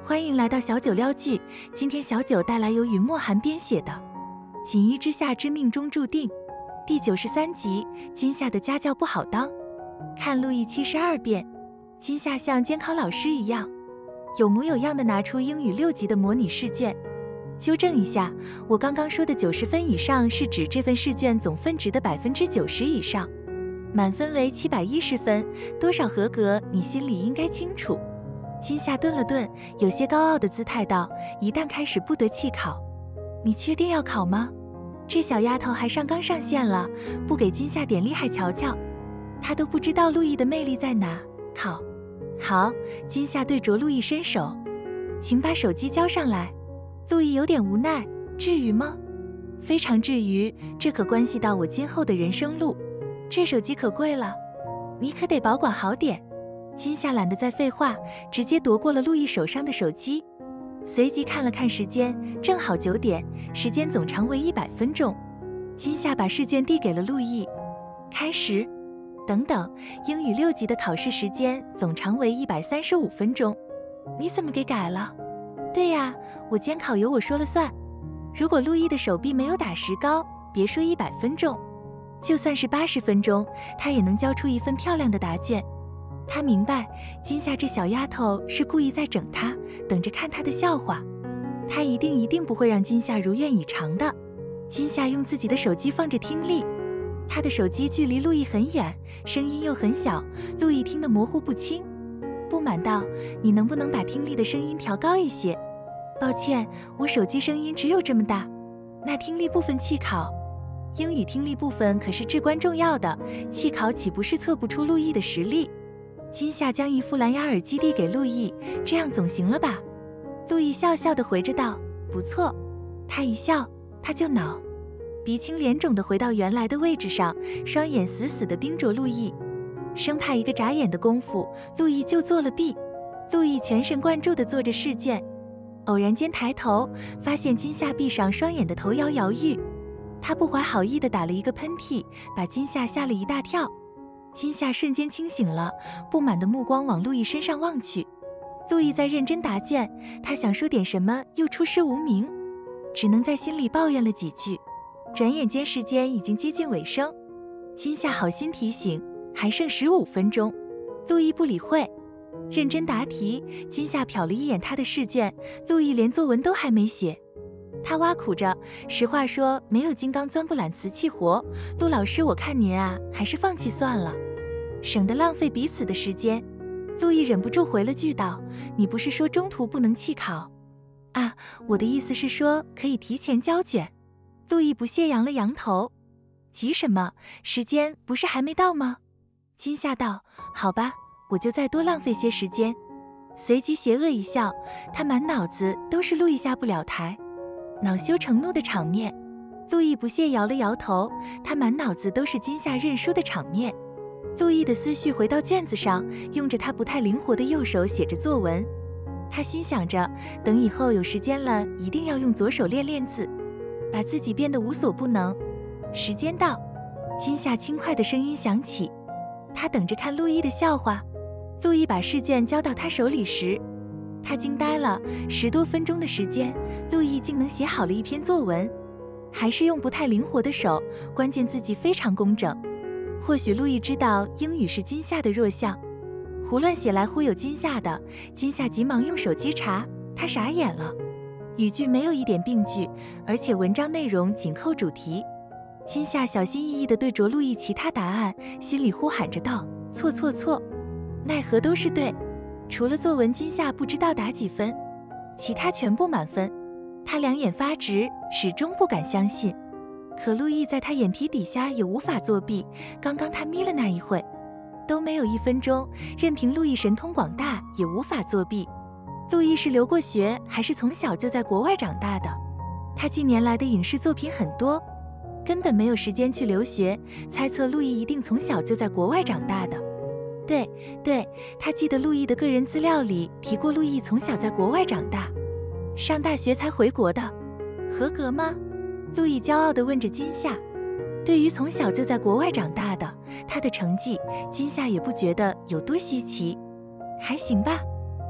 欢迎来到小九撩剧，今天小九带来由云墨寒编写的《锦衣之下之命中注定》第93集。今夏的家教不好当，看录译72遍。今夏像监考老师一样，有模有样的拿出英语6级的模拟试卷。纠正一下，我刚刚说的90分以上是指这份试卷总分值的90%以上，满分为710分，多少合格你心里应该清楚。今夏顿了顿，有些高傲的姿态道：“一旦开始不得弃考。”你确定要考吗？这小丫头还上纲上线了，不给今夏点厉害瞧瞧。她都不知道陆毅的魅力在哪。考好。今夏对着陆毅伸手，请把手机交上来。陆毅有点无奈，至于吗？非常至于，这可关系到我今后的人生路。这手机可贵了，你可得保管好点。今夏懒得再废话，直接夺过了陆毅手上的手机，随即看了看时间，正好9点，时间总长为100分钟。今夏把试卷递给了陆毅，开始。等等，英语6级的考试时间总长为135分钟，你怎么给改了？对呀，我监考由我说了算。如果陆毅的手臂没有打石膏，别说100分钟，就算是80分钟，他也能交出一份漂亮的答卷。他明白今夏这小丫头是故意在整他，等着看他的笑话。他一定不会让今夏如愿以偿的。今夏用自己的手机放着听力，他的手机距离陆毅很远，声音又很小，陆毅听得模糊不清。不满道：“你能不能把听力的声音调高一些？”抱歉，我手机声音只有这么大。那听力部分弃考。英语听力部分可是至关重要的，弃考岂不是测不出陆毅的实力？今夏将一副蓝牙耳机递给陆毅，这样总行了吧？陆毅笑笑地回着道：“不错。”他一笑，他就恼，鼻青脸肿地回到原来的位置上，双眼死死地盯着陆毅，生怕一个眨眼的功夫，陆毅就做了弊。陆毅全神贯注地做着试卷，偶然间抬头，发现今夏闭上双眼的头摇摇欲，他不怀好意地打了一个喷嚏，把今夏吓了一大跳。今夏瞬间清醒了，不满的目光往陆毅身上望去。陆毅在认真答卷，他想说点什么又出师无名，只能在心里抱怨了几句。转眼间时间已经接近尾声，今夏好心提醒，还剩15分钟。陆毅不理会，认真答题。今夏瞟了一眼他的试卷，陆毅连作文都还没写。他挖苦着：“实话说，没有金刚钻不揽瓷器活，陆老师，我看您啊，还是放弃算了，省得浪费彼此的时间。”陆毅忍不住回了句道：“你不是说中途不能弃考啊？我的意思是说可以提前交卷。”陆毅不屑扬了扬头：“急什么？时间不是还没到吗？”今夏道：“好吧，我就再多浪费些时间。”随即邪恶一笑，他满脑子都是陆毅下不了台，恼羞成怒的场面。陆毅不屑摇了摇头，他满脑子都是今夏认输的场面。陆毅的思绪回到卷子上，用着他不太灵活的右手写着作文。他心想着，等以后有时间了，一定要用左手练练字，把自己变得无所不能。时间到，今夏轻快的声音响起，他等着看陆毅的笑话。陆毅把试卷交到他手里时，他惊呆了，10多分钟的时间，陆毅竟能写好了一篇作文，还是用不太灵活的手，关键字迹非常工整。或许陆毅知道英语是今夏的弱项，胡乱写来忽悠今夏的。今夏急忙用手机查，他傻眼了，语句没有一点病句，而且文章内容紧扣主题。今夏小心翼翼地对着陆毅其他答案，心里呼喊着道：“错错错！”奈何都是对，除了作文今夏不知道打几分，其他全部满分。他两眼发直，始终不敢相信。可陆毅在他眼皮底下也无法作弊，刚刚他眯了那一会，都没有1分钟，任凭陆毅神通广大也无法作弊。陆毅是留过学，还是从小就在国外长大的？他近年来的影视作品很多，根本没有时间去留学，猜测陆毅一定从小就在国外长大的。对，他记得陆毅的个人资料里提过陆毅从小在国外长大，上大学才回国的。合格吗？陆毅骄傲地问着今夏。对于从小就在国外长大的，他的成绩今夏也不觉得有多稀奇，还行吧。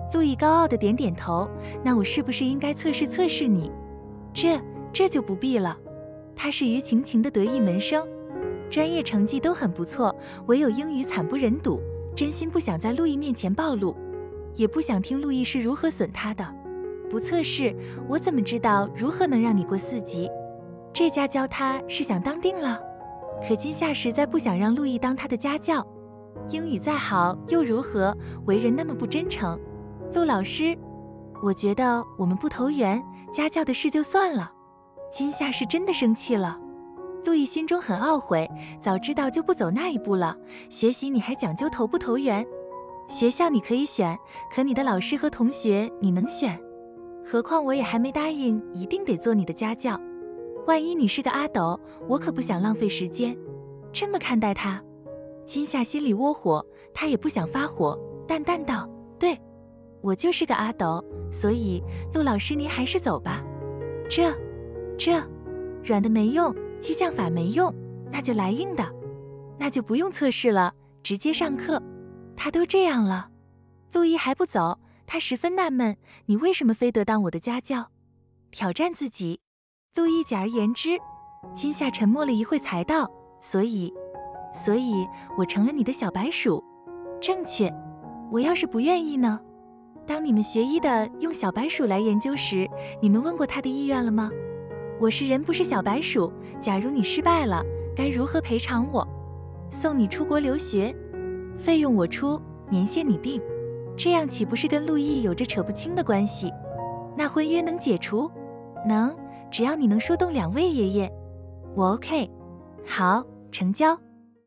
路易高傲地点点头，那我是不是应该测试测试你？这就不必了。他是于晴晴的得意门生，专业成绩都很不错，唯有英语惨不忍睹，真心不想在路易面前暴露，也不想听路易是如何损他的。不测试，我怎么知道如何能让你过4级？这家教他是想当定了？可今夏实在不想让路易当他的家教。英语再好又如何，为人那么不真诚。陆老师，我觉得我们不投缘，家教的事就算了。今夏是真的生气了。路易心中很懊悔，早知道就不走那一步了。学习你还讲究投不投缘？学校你可以选，可你的老师和同学你能选？何况我也还没答应一定得做你的家教。万一你是个阿斗，我可不想浪费时间。这么看待他，今夏心里窝火，他也不想发火，淡淡道：对，我就是个阿斗，所以陆老师您还是走吧。这软的没用，激将法没用，那就来硬的。那就不用测试了，直接上课。他都这样了，路易还不走，他十分纳闷，你为什么非得当我的家教？挑战自己。路易简而言之。今夏沉默了一会才道：所以我成了你的小白鼠。正确。我要是不愿意呢？当你们学医的用小白鼠来研究时，你们问过他的意愿了吗？我是人不是小白鼠，假如你失败了，该如何赔偿我？送你出国留学，费用我出，年限你定，这样岂不是跟路易有着扯不清的关系？那婚约能解除？能，只要你能说动2位爷爷。我 OK。好，成交。